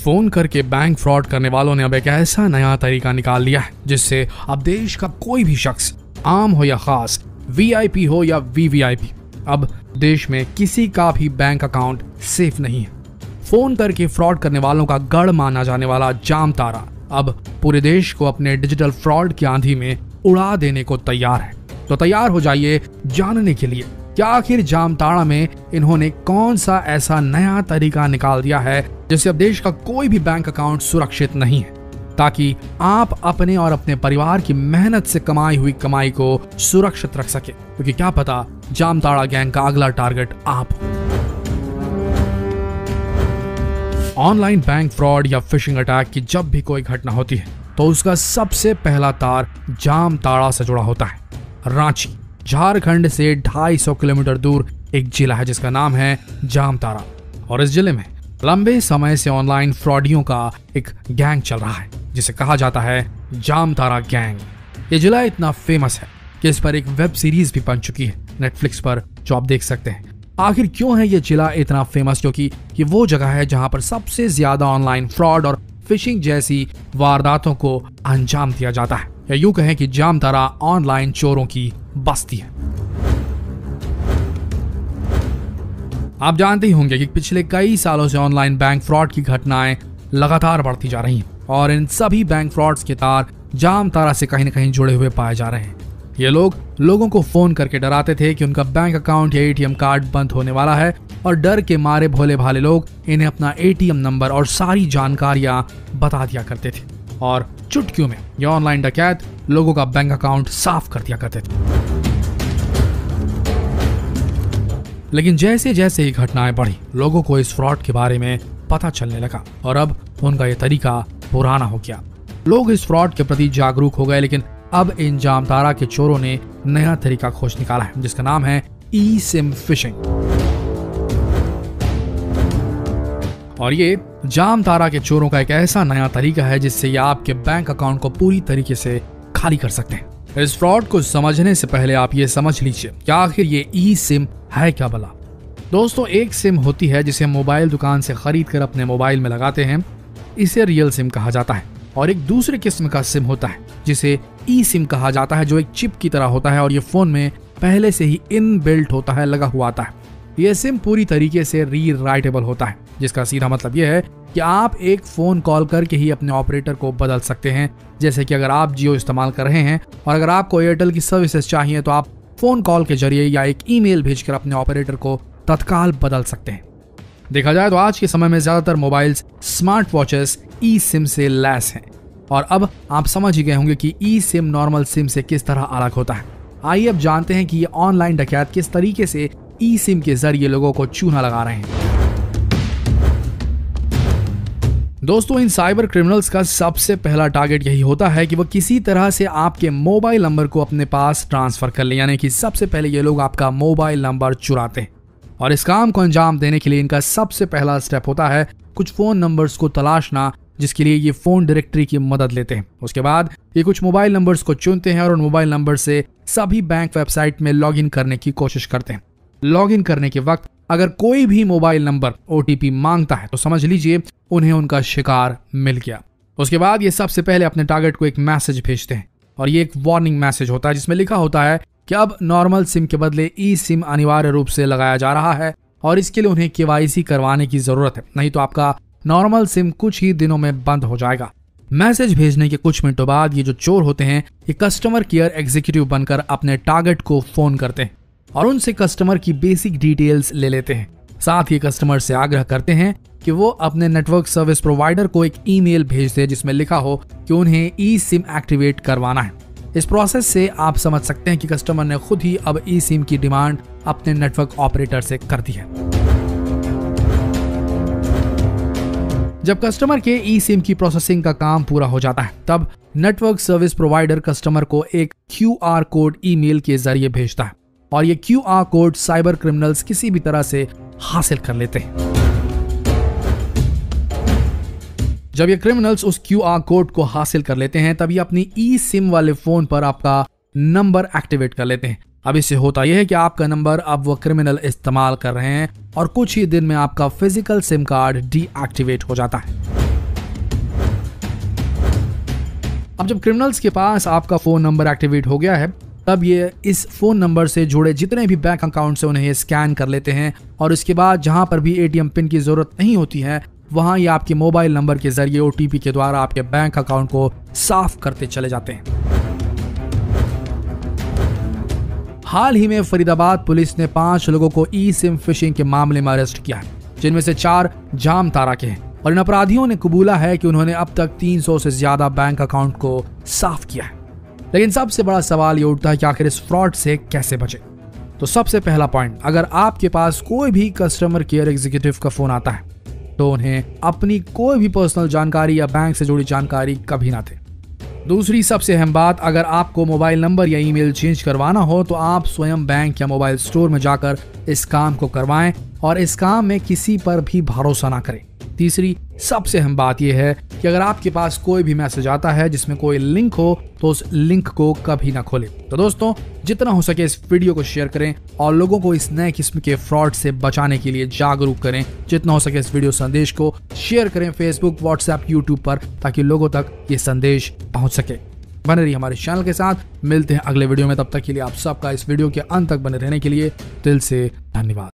Phone करके bank fraud करने वालों ने अब एक ऐसा नया तरीका निकाल लिया है जिससे अब देश का कोई भी शख्स, आम हो या खास, वीआईपी हो या वीवीआईपी, अब देश में किसी का भी बैंक अकाउंट सेफ नहीं है। फोन करके फ्रॉड करने वालों का गढ़ माना जाने वाला जामताड़ा अब पूरे देश को अपने डिजिटल फ्रॉड की आंधी में उड़ा देने को तैयार है। तो तैयार हो जाइए जानने के लिए क्या आखिर जामताड़ा में इन्होंने कौन सा ऐसा नया तरीका निकाल दिया है जिससे अब देश का कोई भी बैंक अकाउंट सुरक्षित नहीं है, ताकि आप अपने और अपने परिवार की मेहनत से कमाई हुई कमाई को सुरक्षित रख सके, क्योंकि क्या पता जामताड़ा गैंग का अगला टारगेट आप हो। ऑनलाइन बैंक फ्रॉड या फिशिंग अटैक की जब भी कोई घटना होती है तो उसका सबसे पहला तार जामताड़ा से जुड़ा होता है। रांची झारखंड से 250 किलोमीटर दूर एक जिला है जिसका नाम है जामताड़ा, और इस जिले में लंबे समय से ऑनलाइन फ्रॉडियों का एक गैंग चल रहा है जिसे कहा जाता है जामताड़ा गैंग। ये जिला इतना फेमस है कि इस पर एक वेब सीरीज भी बन चुकी है नेटफ्लिक्स पर, जो आप देख सकते हैं। आखिर क्यों है ये जिला इतना फेमस? क्योंकि ये वो जगह है जहां पर सबसे ज्यादा ऑनलाइन फ्रॉड और फिशिंग जैसी वारदातों को अंजाम दिया जाता है, या यूं कहें कि जामताड़ा ऑनलाइन चोरों की बस्ती है। आप जानते ही होंगे कि पिछले कई सालों से ऑनलाइन बैंक फ्रॉड की घटनाएं लगातार बढ़ती जा रही हैं, और इन सभी बैंक फ्रॉड्स के तार जामताड़ा से कहीं न कहीं जुड़े हुए पाए जा रहे हैं। ये लोगों को फोन करके डराते थे कि उनका बैंक अकाउंट या एटीएम कार्ड बंद होने वाला है, और डर के मारे भोले भाले लोग इन्हें अपना एटीएम नंबर और सारी जानकारियां बता दिया करते थे, और चुटकियों में ये ऑनलाइन डकैत लोगों का बैंक अकाउंट साफ कर दिया करते थे। लेकिन जैसे जैसे ये घटनाएं बढ़ी, लोगों को इस फ्रॉड के बारे में पता चलने लगा, और अब उनका ये तरीका पुराना हो गया। लोग इस फ्रॉड के प्रति जागरूक हो गए, लेकिन अब इन जामताड़ा के चोरों ने नया तरीका खोज निकाला है जिसका नाम है ई सिम फिशिंग। और ये जामताड़ा के चोरों का एक ऐसा नया तरीका है जिससे ये आपके बैंक अकाउंट को पूरी तरीके से खाली कर सकते हैं। इस फ्रॉड को समझने से पहले आप ये समझ लीजिए कि आखिर ये ई सिम है क्या भला। दोस्तों, एक सिम होती है जिसे मोबाइल दुकान से खरीद कर अपने मोबाइल में लगाते हैं, इसे रियल सिम कहा जाता है। और एक दूसरे किस्म का सिम होता है जिसे ई सिम कहा जाता है, जो एक चिप की तरह होता है और ये फोन में पहले से ही इनबिल्ट होता है, लगा हुआ आता है। यह सिम पूरी तरीके से रीराइटेबल होता है, जिसका सीधा मतलब यह है कि आप एक फोन कॉल करके ही अपने ऑपरेटर को बदल सकते हैं। जैसे कि अगर आप जियो इस्तेमाल कर रहे हैं और अगर आपको एयरटेल की सर्विसेज चाहिए तो आप फोन कॉल के जरिए या एक ईमेल भेजकर अपने ऑपरेटर को तत्काल बदल सकते हैं। देखा जाए तो आज के समय में ज्यादातर mobiles, smart watches e SIM से लैस हैं, और अब आप समझ ही गए होंगे कि ई सिम नॉर्मल सिम से किस तरह अलग होता है। आइए अब जानते हैं कि ये ऑनलाइन डकैत किस तरीके से ई सिम के जरिए लोगों को चूना लगा रहे हैं। दोस्तों, इन साइबर क्रिमिनल्स का सबसे पहला टारगेट यही होता है कि वो किसी तरह से आपके मोबाइल नंबर को अपने पास ट्रांसफर कर ले, यानी कि सबसे पहले ये लोग आपका मोबाइल नंबर चुराते हैं। और इस काम को अंजाम देने के लिए इनका सबसे पहला स्टेप होता है कुछ फोन नंबर्स को तलाशना, जिसके लिए ये फोन डायरेक्टरी की मदद लेते हैं। उसके बाद ये कुछ मोबाइल नंबर्स को चुनते हैं और उन मोबाइल नंबर से सभी बैंक वेबसाइट में लॉगिन करने की कोशिश करते हैं। लॉगिन करने के वक्त अगर कोई भी मोबाइल नंबर ओटीपी मांगता है तो समझ लीजिए उन्हें उनका शिकार मिल गया। उसके बाद ये सबसे पहले अपने टारगेट को एक मैसेज भेजते हैं, और ये एक वार्निंग मैसेज होता है जिसमें लिखा होता है कि अब नॉर्मल सिम के बदले ई सिम अनिवार्य रूप से लगाया जा रहा है, और इसके लिए उन्हें केवाईसी करवाने की जरूरत है, नहीं तो आपका नॉर्मल सिम कुछ ही दिनों में बंद हो जाएगा। मैसेज भेजने के कुछ मिनटों बाद ये जो चोर होते हैं ये कस्टमर केयर एग्जीक्यूटिव बनकर अपने टारगेट को फोन करते हैं और उनसे कस्टमर की बेसिक डिटेल्स ले लेते हैं। साथ ही कस्टमर से आग्रह करते हैं कि वो अपने नेटवर्क सर्विस प्रोवाइडर को एक ईमेल भेज दे जिसमें लिखा हो कि उन्हें ई सिम एक्टिवेट करवाना है। इस प्रोसेस से आप समझ सकते हैं कि कस्टमर ने खुद ही अब ई सिम की डिमांड अपने नेटवर्क ऑपरेटर से कर दी है। जब कस्टमर के ई सिम की प्रोसेसिंग का काम पूरा हो जाता है तब नेटवर्क सर्विस प्रोवाइडर कस्टमर को एक QR कोड ईमेल के जरिए भेजता है, और ये QR कोड साइबर क्रिमिनल्स किसी भी तरह से हासिल कर लेते हैं। जब ये क्रिमिनल्स उस QR कोड को हासिल कर लेते हैं तब ये अपनी ई सिम वाले फोन पर आपका नंबर एक्टिवेट कर लेते हैं। अब इससे होता यह है कि आपका नंबर अब वो क्रिमिनल इस्तेमाल कर रहे हैं और कुछ ही दिन में आपका फिजिकल सिम कार्ड डीएक्टिवेट हो जाता है। अब जब क्रिमिनल्स के पास आपका फोन नंबर एक्टिवेट हो गया है, तब ये इस फोन नंबर से जुड़े जितने भी बैंक अकाउंट से उन्हें स्कैन कर लेते हैं और उसके बाद जहां पर भी एटीएम पिन की जरूरत नहीं होती है, वहां ये आपके मोबाइल नंबर के जरिए ओटीपी के द्वारा आपके बैंक अकाउंट को साफ करते चले जाते हैं। हाल ही में फरीदाबाद पुलिस ने 5 लोगों को ई सिम फिशिंग के मामले में अरेस्ट किया है, जिनमें से 4 जामताड़ा के हैं और इन अपराधियों ने कबूला है कि उन्होंने अब तक 300 से ज्यादा बैंक अकाउंट को साफ किया है। लेकिन सबसे बड़ा सवाल ये उठता है कि आखिर इस फ्रॉड से कैसे बचे। तो सबसे पहला पॉइंट, अगर आपके पास कोई भी कस्टमर केयर एग्जीक्यूटिव का फोन आता है तो उन्हें अपनी कोई भी पर्सनल जानकारी या बैंक से जुड़ी जानकारी कभी ना दें। दूसरी सबसे अहम बात, अगर आपको मोबाइल नंबर या ईमेल चेंज करवाना हो तो आप स्वयं बैंक या मोबाइल स्टोर में जाकर इस काम को करवाएं और इस काम में किसी पर भी भरोसा ना करें। तीसरी सबसे अहम बात यह है कि अगर आपके पास कोई भी मैसेज आता है जिसमें कोई लिंक हो तो उस लिंक को कभी ना खोलें। तो दोस्तों, जितना हो सके इस वीडियो को शेयर करें और लोगों को इस नए किस्म के फ्रॉड से बचाने के लिए जागरूक करें। जितना हो सके इस वीडियो संदेश को शेयर करें फेसबुक, व्हाट्सएप, यूट्यूब पर, ताकि लोगों तक ये संदेश पहुंच सके। बने रहिए हमारे चैनल के साथ, मिलते हैं अगले वीडियो में। तब तक के लिए आप सबका इस वीडियो के अंत तक बने रहने के लिए दिल से धन्यवाद।